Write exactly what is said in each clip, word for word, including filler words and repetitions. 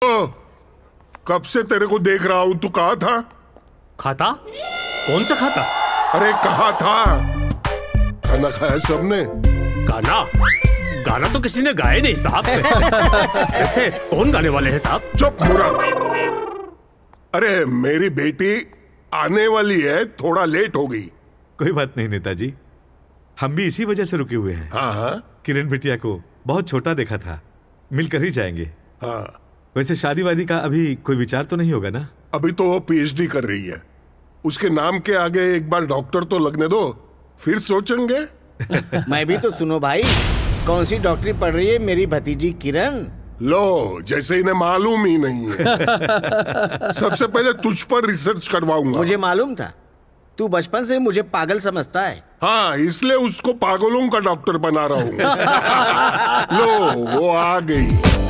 ओ, कब से तेरे को देख रहा हूँ, तू कहाँ था? खाता? कौन सा खाता? अरे कहाँ था? खाना खाया सबने? गाना? गाना तो किसी ने गाया नहीं साहब। ऐसे कौन गाने वाले हैं साहब? चुप मूर्ख। अरे मेरी बेटी आने वाली है, थोड़ा लेट हो गई। कोई बात नहीं नेताजी, हम भी इसी वजह से रुके हुए हैं। हाँ हाँ। किरण बिटिया को बहुत छोटा देखा था, मिलकर ही जाएंगे। हाँ। वैसे शादी वादी का अभी कोई विचार तो नहीं होगा ना? अभी तो वो पीएचडी कर रही है, उसके नाम के आगे एक बार डॉक्टर तो लगने दो, फिर सोचेंगे। मैं भी तो सुनो भाई, कौन सी डॉक्टरी पढ़ रही है मेरी भतीजी किरण? लो, जैसे इन्हें मालूम ही नहीं है। सबसे पहले तुझ पर रिसर्च करवाऊंगा। मुझे मालूम था, तू बचपन से मुझे पागल समझता है। हाँ, इसलिए उसको पागलों का डॉक्टर बना रहा हूँ। लो, वो आ गई।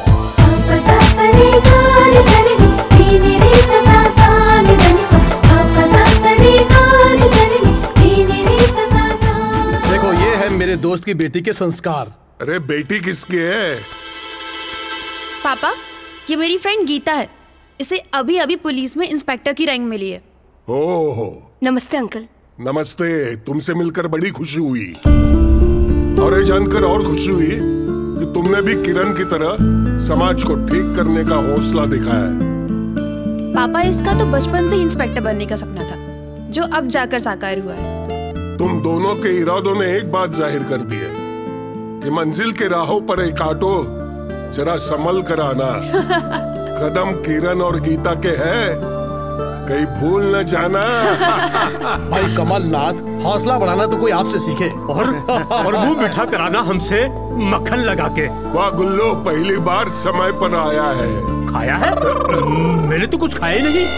देखो, ये है मेरे दोस्त की बेटी के संस्कार। अरे बेटी किसकी है? पापा, ये मेरी फ्रेंड गीता है, इसे अभी अभी पुलिस में इंस्पेक्टर की रैंक मिली है। ओहो। नमस्ते अंकल। नमस्ते, तुमसे मिलकर बड़ी खुशी हुई, और ये जानकर और खुशी हुई कि तुमने भी किरण की तरह समाज को ठीक करने का हौसला दिखाया है। पापा, इसका तो बचपन से इंस्पेक्टर बनने का सपना था, जो अब जाकर साकार हुआ है। तुम दोनों के इरादों ने एक बात जाहिर कर दी है कि मंजिल के राहों पर एक ऑटो जरा संभल कर आना। कदम किरण और गीता के हैं, कहीं भूल न जाना। भाई कमलनाथ, हौसला बढ़ाना तो कोई आपसे सीखे। और और मुंह मीठा कराना हमसे मक्खन लगा के। वाह गुल्लो, पहली बार समय पर आया है। खाया है? मैंने तो कुछ खाया नहीं।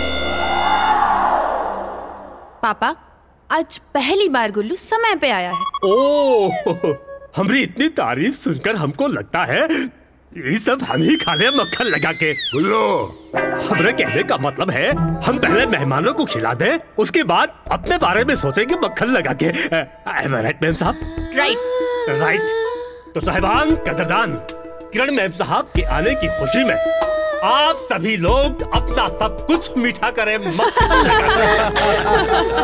पापा, आज पहली बार गुल्लू समय पे आया है। ओह, हमारी इतनी तारीफ सुनकर हमको लगता है ये सब हम ही खा ले मक्खन लगा के। गुल्लो, हमारे कहने का मतलब है हम पहले मेहमानों को खिला दें, उसके बाद अपने बारे में सोचेंगे मक्खन लगा के। राइट मैम साहब? Right right. तो साहिबान कदरदान, किरण मैम साहब के आने की खुशी में आप सभी लोग अपना सब कुछ मीठा करें मक्खन लगा के।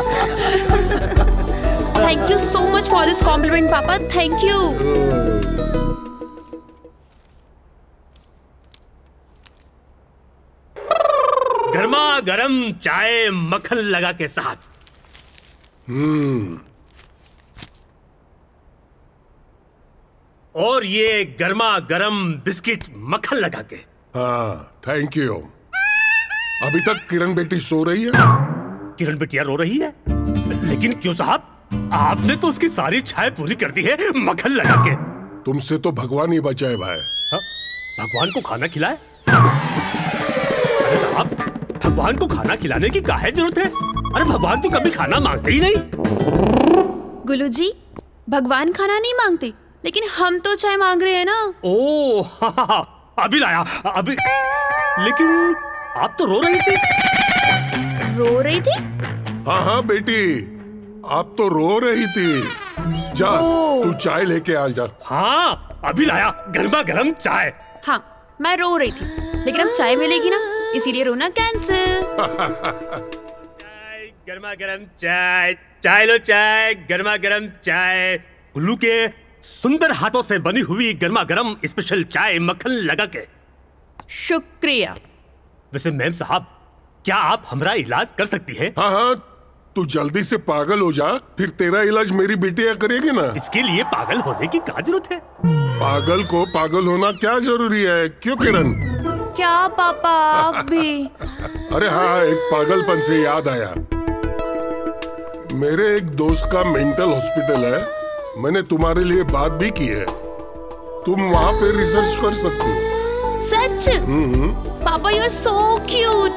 Thank you so much for this compliment पापा, थैंक यू। गर्मा गरम चाय मक्खन लगा के साथ। हम्म। और ये गर्मा गरम बिस्किट मक्खन लगा के। हाँ, थैंक यू। अभी तक किरण बेटी सो रही है? किरण बेटिया रो रही है, लेकिन क्यों साहब? आपने तो उसकी सारी चाय पूरी कर दी है मक्खन लगा के। तुमसे तो भगवान ही बचाए भाई। हा? भगवान को खाना खिलाए? अरे साहब, भगवान को खाना खिलाने की काहे जरूरत है? अरे भगवान तो कभी खाना मांगते ही नहीं। गुल्लू जी, भगवान खाना नहीं मांगते, लेकिन हम तो चाय मांग रहे हैं ना। ओह, हा, हा, हा, अभी लाया अभी। लेकिन आप तो रो रही थी। रो रही थी? हाँ हाँ बेटी, आप तो रो रही थी। जा, तू चाय लेके आ जा। हाँ, अभी लाया गर्मा गर्म चाय। हाँ, मैं रो रही थी, लेकिन अब चाय मिलेगी ना, इसीलिए रोना कैंसिल। चाय, गर्मा गर्म चाय, चाय लो चाय, गर्मा गर्म चाय। गुल्लू के सुंदर हाथों से बनी हुई गर्मा गर्म स्पेशल चाय मक्खन लगा के। शुक्रिया। वैसे मैम साहब, क्या आप हमारा इलाज कर सकती है? हाँ हाँ, तू जल्दी से पागल हो जा, फिर तेरा इलाज मेरी बेटियां करेगी ना। इसके लिए पागल होने की क्या जरूरत है? पागल को पागल होना क्या जरूरी है, क्यों किरण? क्या पापा, आप भी? अरे हाँ, एक पागलपन से याद आया, मेरे एक दोस्त का मेंटल हॉस्पिटल है, मैंने तुम्हारे लिए बात भी की है, तुम वहाँ पे रिसर्च कर सकती हो। सच? पापा, यू आर सो क्यूट।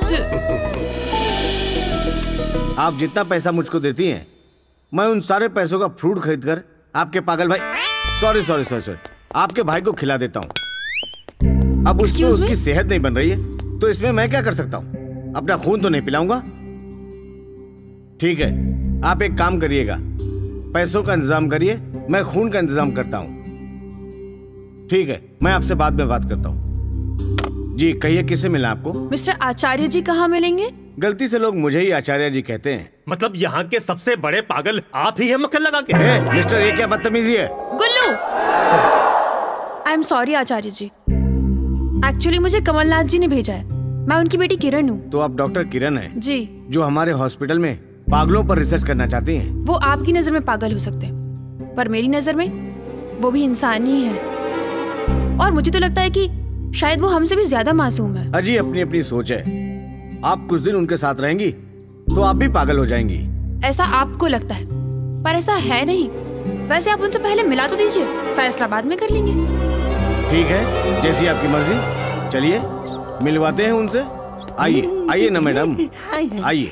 आप जितना पैसा मुझको देती हैं, मैं उन सारे पैसों का फ्रूट खरीदकर आपके पागल भाई, सॉरी सॉरी सॉरी सॉरी आपके भाई को खिला देता हूँ। अब उसमें उसकी सेहत नहीं बन रही है, तो इसमें मैं क्या कर सकता हूँ? अपना खून तो नहीं पिलाऊंगा। ठीक है, आप एक काम करिएगा, पैसों का इंतजाम करिए, मैं खून का इंतजाम करता हूँ। ठीक है, मैं आपसे बाद में बात करता हूँ। जी कहिए, किसे मिला आपको? मिस्टर आचार्य जी कहाँ मिलेंगे? गलती से लोग मुझे ही आचार्य जी कहते हैं। मतलब यहाँ के सबसे बड़े पागल आप ही हैं मक्खन लगा के? ए, मिस्टर ये क्या बदतमीजी है? Gullu, I am sorry Acharya ji, actually मुझे कमलनाथ जी ने भेजा है। मैं उनकी बेटी किरण हूँ। तो आप डॉक्टर किरण हैं? जी। जो हमारे हॉस्पिटल में पागलों पर रिसर्च करना चाहती हैं। वो आपकी नजर में पागल हो सकते हैं, पर मेरी नजर में वो भी इंसान ही है। और मुझे तो लगता है कि शायद वो हमसे भी ज्यादा मासूम है। अजी अपनी अपनी सोच है। आप कुछ दिन उनके साथ रहेंगी तो आप भी पागल हो जाएंगी। ऐसा आपको लगता है, पर ऐसा है नहीं। वैसे आप उनसे पहले मिला तो दीजिए, फैसला बाद में कर लेंगे। ठीक है, जैसी आपकी मर्जी। चलिए मिलवाते हैं उनसे। आइए आइए ना मैडम, आइए।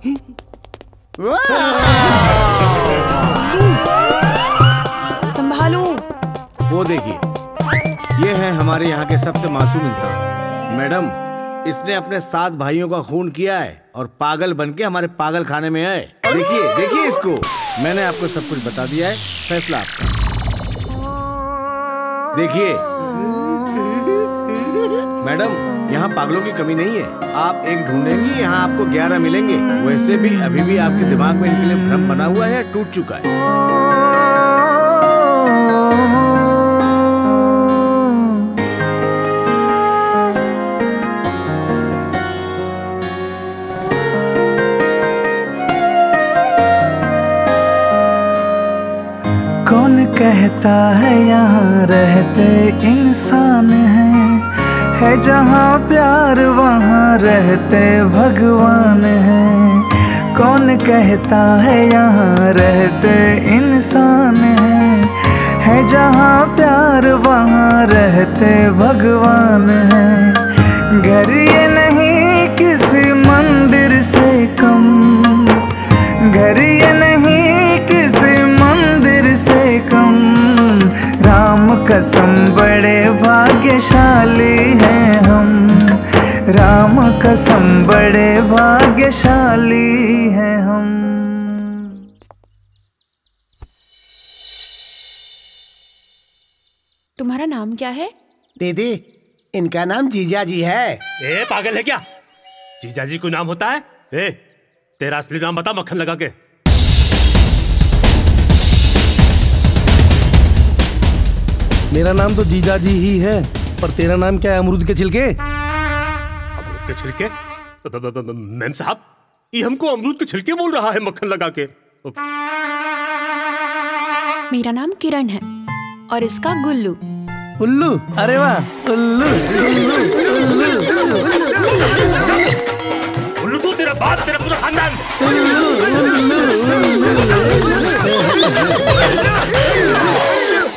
संभालो। वो देखिए, ये है हमारे यहाँ के सबसे मासूम इंसान। मैडम, इसने अपने सात भाइयों का खून किया है और पागल बनके हमारे पागल खाने में है। देखिए देखिए इसको। मैंने आपको सब कुछ बता दिया है, फैसला आपका। देखिए मैडम, यहाँ पागलों की कमी नहीं है। आप एक ढूंढेंगी, यहाँ आपको ग्यारह मिलेंगे। वैसे भी अभी भी आपके दिमाग में इनके लिए भ्रम बना हुआ है, टूट चुका है। कौन कहता है यहाँ रहते इंसान हैं, है जहाँ प्यार वहाँ रहते भगवान हैं। कौन कहता है यहाँ रहते इंसान हैं, है जहाँ प्यार वहाँ रहते भगवान हैं। घर ये नहीं किसी मंदिर से कम, घर ये नहीं किसी मंदिर से कम। राम कसम बड़े भाग्यशाली हैं हम, राम कसम बड़े भाग्यशाली हैं हम। तुम्हारा नाम क्या है? दीदी, इनका नाम जीजा जी है। ए पागल है क्या? जीजा जी को नाम होता है? ए, तेरा असली नाम बता मक्खन लगा के। मेरा नाम तो जीजा जी ही है, पर तेरा नाम क्या है? अमरूद के छिलके? अमरूद के छिलके? मैम साहब, ये हमको अमरूद के छिलके बोल रहा है मक्खन लगा के। मेरा नाम किरण है और इसका गुल्लू। उल्लू? अरे वाह, उल्लू उल्लू उल्लू उल्लू तू, तेरा बाप, तेरा पूरा खानदान।